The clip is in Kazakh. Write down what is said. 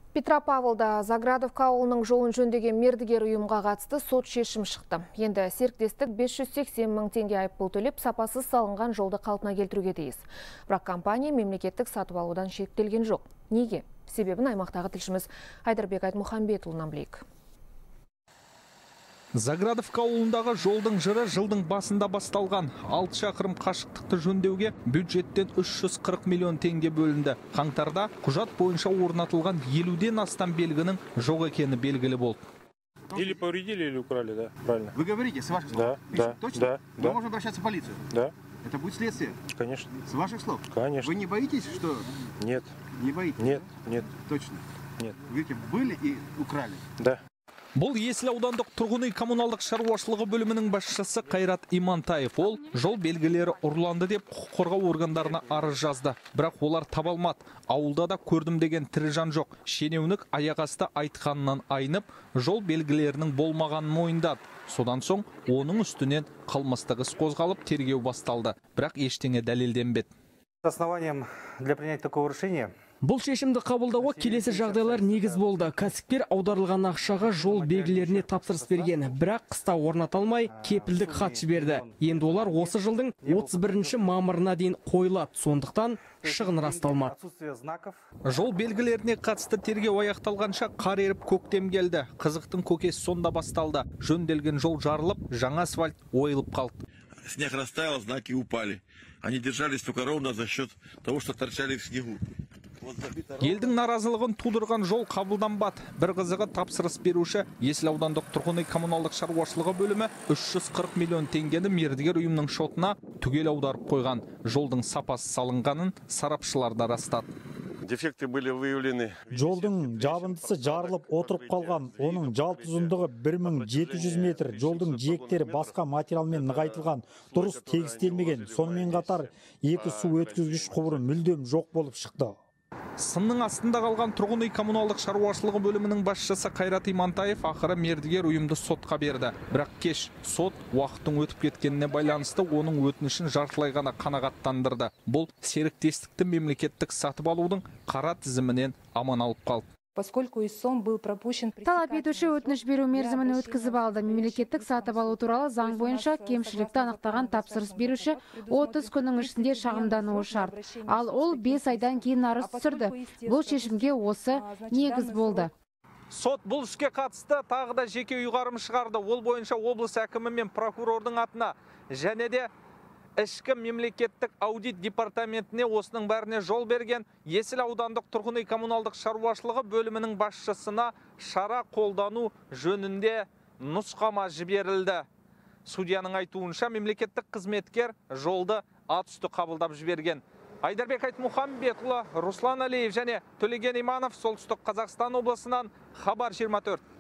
Петропавлда Заградовка ауылының жолын жөндеген мердігер ұйымға қатысты сот шешім шықты. Енді серіктестік 580 мың теңге айыппұл төлеп, сапасыз салынған жолды қалпына келтіруге тиіс. Бірақ компания мемлекеттік сатып алудан шектелген жоқ. Неге? Себебін аймақтағы тілшіміз Айдарбек Айтмұхамбетұлынан білейік. Заградовка ауылындағы жолдың жыры жылдың басында басталған. 6 шақырым қашықтықты жөндеуге бюджеттен 340 миллион теңге бөлінді. Қаңтарда құжат бойынша орнатылған 50-ден астам белгінің жоқ екені белгілі болды. Или повредили, или украли, да, правильно. Вы говорите, с ваших слов? Да, да, точно? да. Мы можем обращаться в полицию? Да. Это будет следствие? Конечно. С ваших слов? Конечно. Вы не боитесь, что... Нет. Не боитесь? Нет, да? нет. Точно? Нет. Вы говорите, были и украли? Да. Бұл Есіл аудандық тұрғын үй коммуналдық шаруашылығы бөлімінің басшысы Қайрат Имантаев. Ол жол белгілері ұрланды деп құқық қорғау органдарына арыз жазды. Бірақ олар таба алмады. Ауылда да көрдім деген тірі жан жоқ. Шенеунік аяқасты айтқанынан айнып, жол белгілерінің болмағанын мойындады. Содан соң оның үстінен қылмыстық іс қозғалып, тергеу басталды. Бірақ ештеңе дәлелденбеді. Основанием для принятия такого решения бұл шешімді қабылдауға келесі жағдайлар негіз болды. Кәсіпкер аударылған ақшаға жол белгілеріне тапсырыс берген, бірақ қыста орнаталмай кепілдік хат жіберді. Енді олар осы жылдың 31 мамырына дейін қойылады. Сондықтан шығын расталмады. Жол белгілеріне қатысты тергеу аяқталғанша қар еріп көктем келді. Қызықтың көкесі сонда басталды. Жөнделген жол жарылып, жаңа асфальт ойылып қалды. Снег растаял, знаки упали. Они держались только ровно за счет того, что торчали в снегу. Елдің наразылығын тудырған жол қабылданбады. Бір қызығы тапсырыс беруші Есіл аудандық тұрғын үй коммуналдық шаруашылығы бөлімі 340 миллион теңгені мердігер ұйымның шотына түгел аударып қойған. Жолдың сапасы салынғанын сарапшылар да растады. Дефекты были выявлены. Жолдың жабындысы жарылып отырып қалған. Оның жалпы ұзындығы 1700 метр. Жолдың жиектері басқа материалмен нығайтылған. Дұрыс тегістелмеген. Сонымен қатар екі су өткізгіш құбыры мүлдем жоқ болып шықты. Сынның астында қалған тұрғын үй коммуналдық шаруашылығы бөлімінің басшысы Қайрат Имантаев ақыры мердігер ұйымды сотқа берді. Бірақ кеш сот уақыттың өтіп кеткеніне байланысты оның өтінішін жартылай ғана қанағаттандырды. Бұл серіктестікті мемлекеттік сатып алудың қара тізімінен аман алып қалды. Талап етуші өтініш беру мерзімін өткізіп алды. Мемлекеттік сатып алу туралы заң бойынша кемшілікті анықтаған тапсырыс беруші 30 күннің ішінде шағымдануы шарт. Ал ол 5 айдан кейін арыз түсірді. Бұл шешімге осы негіз болды. Сот бұл іске қатысты тағы да жеке ұйғарым шығарды. Ол бойынша облыс әкімі мен прокурордың атына және де ішкі мемлекеттік аудит департаментіне осының бәріне жол берген Есіл аудандық тұрғын үй коммуналдық шаруашылығы бөлімінің басшысына шара қолдану жөнінде нұсқама жіберілді. Судьяның айтуынша мемлекеттік қызметкер жолды ат үсті қабылдап жіберген. Айдарбек Айтмұхамбетұлы, Руслан Алиев және Төлеген Иманов, Солтүстік Қазақстан облысынан, Хабар 24.